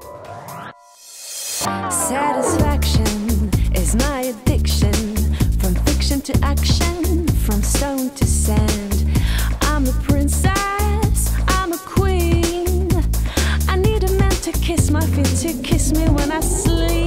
Satisfaction is my addiction, from fiction to action, from stone to sand. I'm a princess, I'm a queen. I need a man to kiss my feet, to kiss me when I sleep.